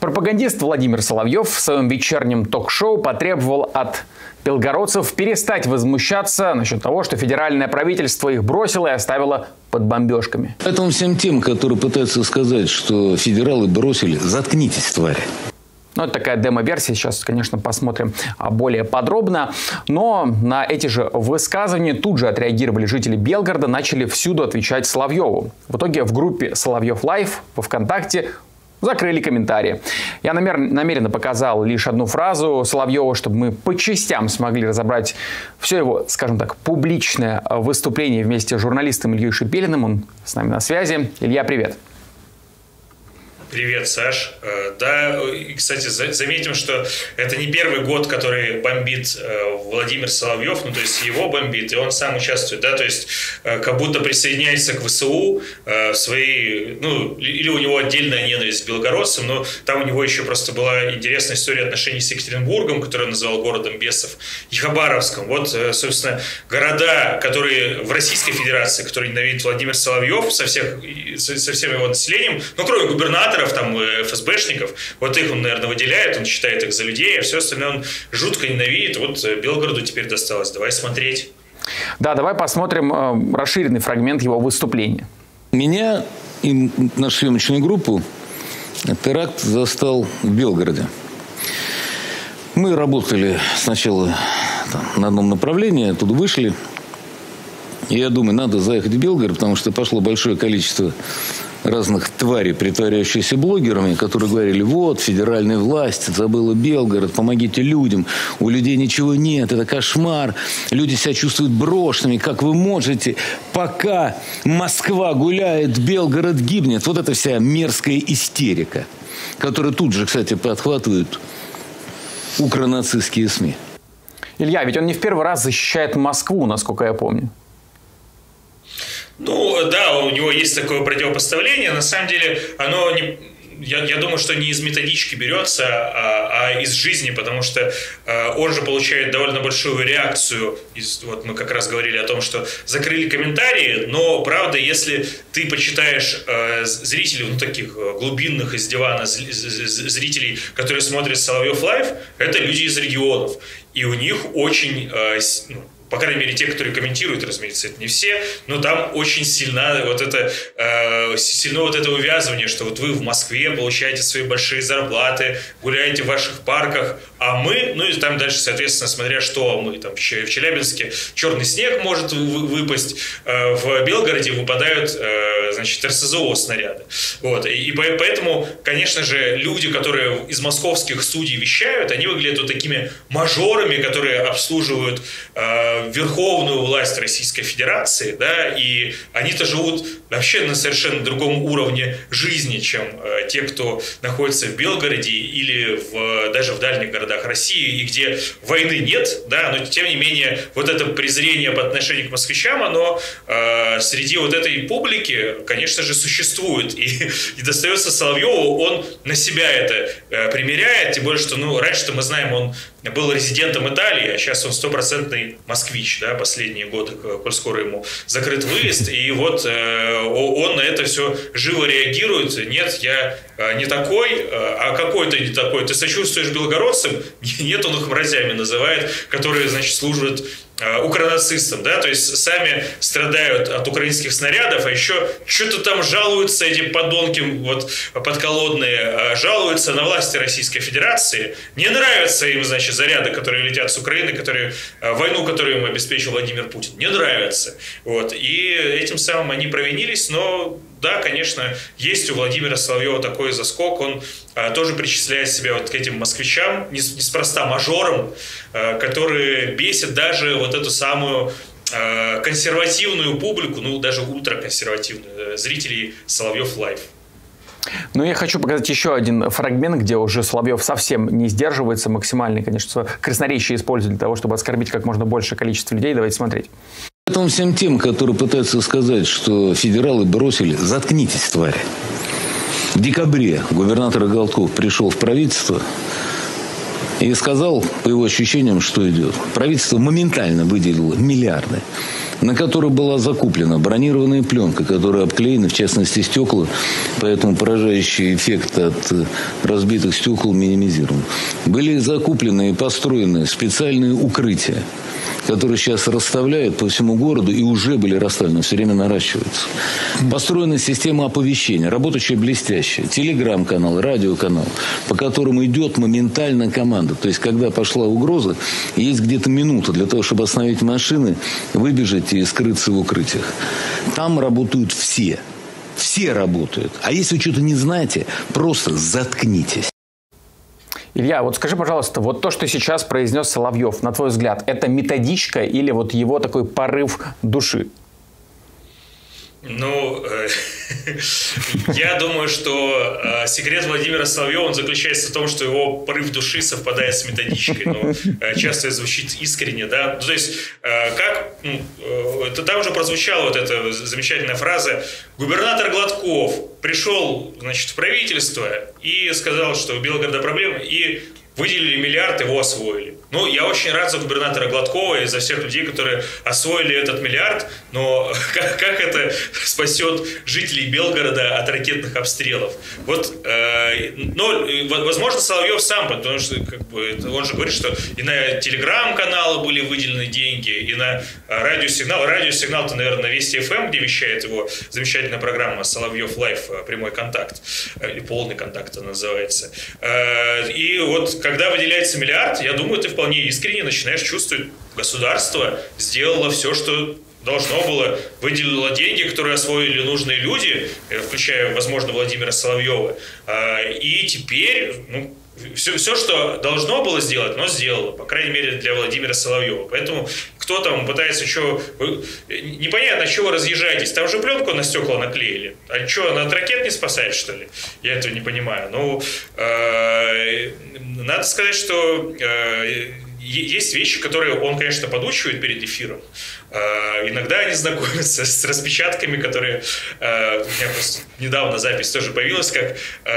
Пропагандист Владимир Соловьев в своем вечернем ток-шоу потребовал от белгородцев перестать возмущаться насчет того, что федеральное правительство их бросило и оставило под бомбежками. Поэтому всем тем, которые пытаются сказать, что федералы бросили, заткнитесь, твари. Ну, это такая демо-версия, сейчас, конечно, посмотрим более подробно. Но на эти же высказывания тут же отреагировали жители Белгорода, начали всюду отвечать Соловьеву. В итоге в группе Соловьев Лайв во ВКонтакте закрыли комментарии. Я намеренно показал лишь одну фразу Соловьева, чтобы мы по частям смогли разобрать все его, скажем так, публичное выступление вместе с журналистом Ильей Шипелиным. Он с нами на связи. Илья, привет. Привет, Саш. Да, и, кстати, заметим, что это не первый год, который бомбит Владимир Соловьев, ну, то есть его бомбит, и он сам участвует, да, то есть как будто присоединяется к ВСУ своей, ну, или у него отдельная ненависть к белгородцам, но там у него еще просто была интересная история отношений с Екатеринбургом, который он называл городом бесов, и Хабаровском. Вот, собственно, города, которые в Российской Федерации, которые ненавидит Владимир Соловьев со всем его населением, ну, кроме губернатора, там, ФСБшников, вот их он, наверное, выделяет, он считает их за людей, а все остальное он жутко ненавидит. Вот Белгороду теперь досталось. Давай смотреть. Да, давай посмотрим расширенный фрагмент его выступления. Меня и нашу съемочную группу теракт застал в Белгороде. Мы работали сначала на одном направлении, оттуда вышли. И я думаю, надо заехать в Белгород, потому что пошло большое количество разных тварей, притворяющихся блогерами, которые говорили: вот, федеральная власть забыла Белгород, помогите людям, у людей ничего нет, это кошмар, люди себя чувствуют брошенными, как вы можете, пока Москва гуляет, Белгород гибнет. Вот эта вся мерзкая истерика, которую тут же, кстати, подхватывают укронацистские СМИ. Илья, ведь он не в первый раз защищает Москву, насколько я помню. Ну, да, у него есть такое противопоставление. На самом деле, оно не... Я думаю, что не из методички берется, а из жизни, потому что он же получает довольно большую реакцию. Вот мы как раз говорили о том, что закрыли комментарии, но, правда, если ты почитаешь зрителей, ну, таких глубинных из дивана зрителей, которые смотрят Соловьев Лайв, это люди из регионов. И у них очень... по крайней мере, те, которые комментируют, разумеется, это не все, но там очень сильно вот это увязывание, что вот вы в Москве получаете свои большие зарплаты, гуляете в ваших парках, а мы, ну и там дальше, соответственно, смотря что мы, там в Челябинске черный снег может выпасть, в Белгороде выпадают, значит, РСЗО снаряды. Вот. И поэтому, конечно же, люди, которые из московских студий вещают, они выглядят вот такими мажорами, которые обслуживают верховную власть Российской Федерации, да, и они-то живут вообще на совершенно другом уровне жизни, чем те, кто находится в Белгороде или даже в дальних городах России, и где войны нет, да, но тем не менее вот это презрение по отношению к москвичам, оно среди вот этой публики, конечно же, существует, и достается Соловьеву, он на себя это примеряет, тем более, что, ну, раньше-то мы знаем, он был резидентом Италии, а сейчас он стопроцентный москвич, да, последние годы, коль скоро ему закрыт выезд, и вот он на это все живо реагирует. Нет, я не такой, а какой ты не такой? Ты сочувствуешь белгородцам? Нет, он их мразями называет, которые, значит, служат укронацистам, да, то есть сами страдают от украинских снарядов, а еще что-то там жалуются, эти подонки вот подколодные, жалуются на власти Российской Федерации, не нравятся им, значит, заряды, которые летят с Украины, войну, которую им обеспечил Владимир Путин, не нравятся, вот, и этим самым они провинились, но да, конечно, есть у Владимира Соловьева такой заскок, он тоже причисляет себя вот к этим москвичам, неспроста мажорам, которые бесят даже вот эту самую консервативную публику, ну даже ультраконсервативную, зрителей Соловьев Лайв. Ну, я хочу показать еще один фрагмент, где уже Соловьев совсем не сдерживается, максимально, конечно, красноречие использует для того, чтобы оскорбить как можно большее количество людей. Давайте смотреть. Поэтому всем тем, которые пытаются сказать, что федералы бросили, заткнитесь, твари. В декабре губернатор Голтков пришел в правительство и сказал, по его ощущениям, что идет. Правительство моментально выделило миллиарды на который была закуплена бронированная пленка, которая обклеена, в частности, стекла, поэтому поражающий эффект от разбитых стекол минимизирован. Были закуплены и построены специальные укрытия, которые сейчас расставляют по всему городу и уже были расставлены, все время наращиваются. Построена система оповещения, работающая блестящая. Телеграм-канал, радиоканал, по которому идет моментально команда. То есть, когда пошла угроза, есть где-то минута для того, чтобы остановить машины, выбежать и скрыться в укрытиях. Там работают все. Все работают. А если вы что-то не знаете, просто заткнитесь. Илья, вот скажи, пожалуйста, вот то, что сейчас произнес Соловьев, на твой взгляд, это методичка или вот его такой порыв души? Ну, я думаю, что секрет Владимира Соловьева, он заключается в том, что его порыв души совпадает с методичкой. Но часто звучит искренне, да. То есть, там уже прозвучала вот эта замечательная фраза: губернатор Гладков пришел, значит, в правительство и сказал, что у Белгорода проблемы, и выделили миллиард, его освоили. Ну, я очень рад за губернатора Гладкова и за всех людей, которые освоили этот миллиард, но как это спасет жителей Белгорода от ракетных обстрелов? Вот, но, возможно, Соловьев сам, потому что он же говорит, что и на телеграм-каналы были выделены деньги, и на радиосигнал. Радиосигнал-то, наверное, на Вести ФМ, где вещает его замечательная программа «Соловьев Лайф. Прямой контакт», или «Полный контакт» она называется. И вот, когда выделяется миллиард, я думаю, ты вполне искренне начинаешь чувствовать, государство сделало все, что должно было, выделило деньги, которые освоили нужные люди, включая, возможно, Владимира Соловьева, и теперь, все, что должно было сделать, но сделало, по крайней мере, для Владимира Соловьева. Поэтому кто там пытается еще... Непонятно, чего вы разъезжаетесь. Там же пленку на стекла наклеили. А что, она от ракет не спасает, что ли? Я этого не понимаю. Ну, надо сказать, что есть вещи, которые он, конечно, подучивает перед эфиром. Иногда они знакомятся с распечатками, которые... У меня просто недавно запись тоже появилась, как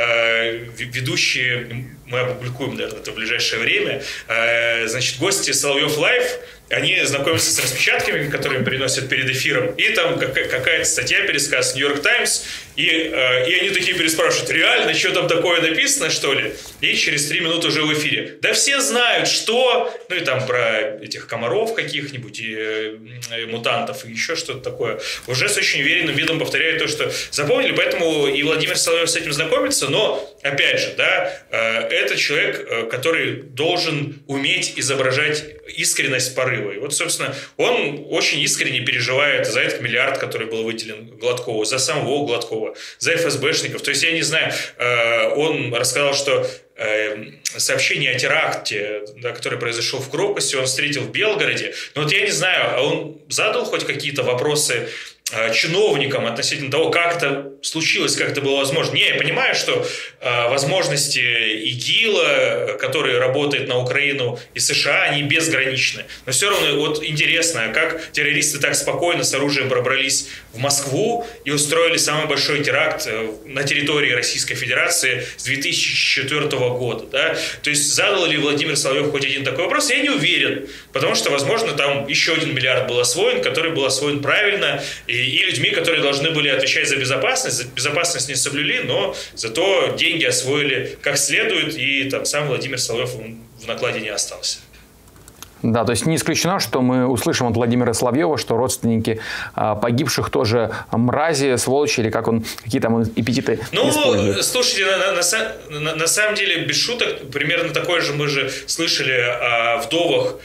ведущие... Мы опубликуем, наверное, это в ближайшее время. Значит, гости Соловьев Лайф, они знакомятся с распечатками, которые им приносят перед эфиром, и там какая-то статья, пересказ «Нью-Йорк Таймс», и они такие переспрашивают: реально, что там такое написано, что ли? И через 3 минуты уже в эфире. Да все знают, что... Ну и там про этих комаров каких-нибудь, и мутантов, и еще что-то такое. Уже с очень уверенным видом повторяют то, что запомнили, поэтому и Владимир Соловьев с этим знакомится, но, опять же, да, это человек, который должен уметь изображать искренность порыва. И вот, собственно, он очень искренне переживает за этот миллиард, который был выделен Гладкову, за самого Гладкова, за ФСБшников. То есть, я не знаю, он рассказал, что сообщение о теракте, да, который произошел в Крокусе, он встретил в Белгороде. Но вот я не знаю, он задал хоть какие-то вопросы чиновникам относительно того, как это случилось, как это было возможно. Не, я понимаю, что возможности ИГИЛа, который работает на Украину, и США, они безграничны. Но все равно вот интересно, как террористы так спокойно с оружием пробрались в Москву и устроили самый большой теракт на территории Российской Федерации с 2004 года. Да? То есть задал ли Владимир Соловьев хоть один такой вопрос, я не уверен. Потому что, возможно, там еще 1 миллиард был освоен, который был освоен правильно, и людьми, которые должны были отвечать за безопасность. Безопасность не соблюли, но зато деньги освоили как следует, и там сам Владимир Соловьев в накладе не остался. Да, то есть не исключено, что мы услышим от Владимира Соловьева, что родственники погибших тоже мрази, сволочи, или как он, какие там эпитеты использует. Ну, слушайте, на самом деле, без шуток, примерно такое же мы же слышали о вдовах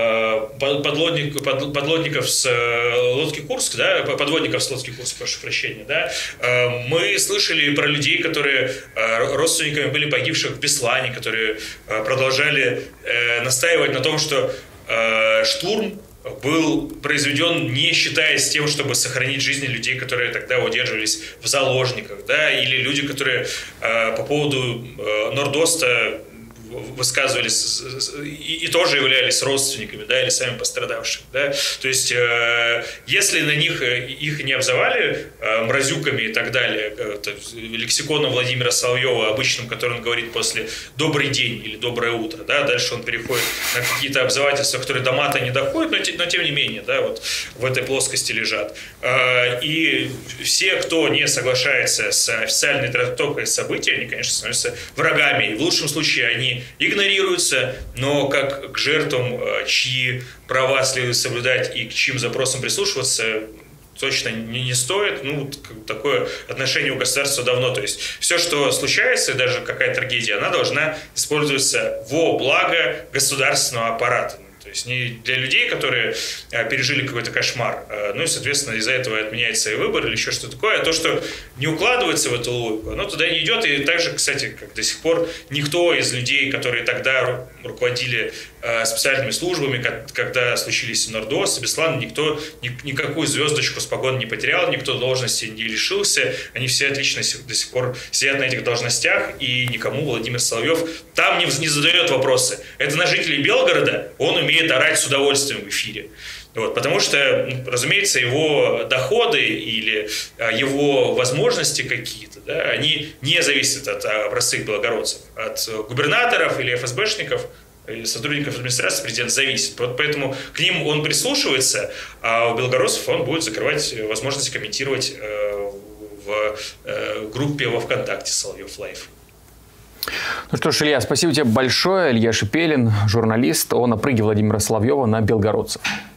подлодников с лодки Курск, да, подводников с лодки Курск, прошу прощения, да. Мы слышали про людей, которые родственниками были погибших в Беслане, которые продолжали настаивать на том, что штурм был произведен, не считаясь тем, чтобы сохранить жизни людей, которые тогда удерживались в заложниках, да, или люди, которые по поводу Нордоста высказывались и тоже являлись родственниками, да, или сами пострадавшими. Да. То есть, если на них их не обзывали мразюками и так далее, лексиконом Владимира Соловьева, обычным, который он говорит после «добрый день» или «доброе утро», да, дальше он переходит на какие-то обзывательства, которые до мата не доходят, но тем не менее, да, вот в этой плоскости лежат. И все, кто не соглашается с официальной трактовкой событий, они, конечно, становятся врагами. И в лучшем случае они игнорируются, но как к жертвам, чьи права следует соблюдать и к чьим запросам прислушиваться, точно не стоит. Ну, такое отношение у государства давно. То есть все, что случается, даже какая-то трагедия, она должна использоваться во благо государственного аппарата. То есть не для людей, которые пережили какой-то кошмар, ну и, соответственно, из-за этого отменяется и выбор или еще что-то такое. А то, что не укладывается в эту логику, оно туда не идет. И также, кстати, как до сих пор никто из людей, которые тогда руководили специальными службами, когда случились Нордос и Беслан, никто никакую звездочку с погон не потерял, никто должности не лишился. Они все отлично до сих пор сидят на этих должностях, и никому Владимир Соловьев там не задает вопросы. Это на жителей Белгорода, он умеет орать с удовольствием в эфире. Вот, потому что, разумеется, его доходы или его возможности какие-то, да, они не зависят от простых белгородцев, от губернаторов или ФСБшников, или сотрудников администрации президент зависит. Вот поэтому к ним он прислушивается, а у белгородцев он будет закрывать возможность комментировать в группе во ВКонтакте «Соловьев Лайв». Ну что ж, Илья, спасибо тебе большое. Илья Шипелин, журналист о напрыге Владимира Соловьева на белгородцев.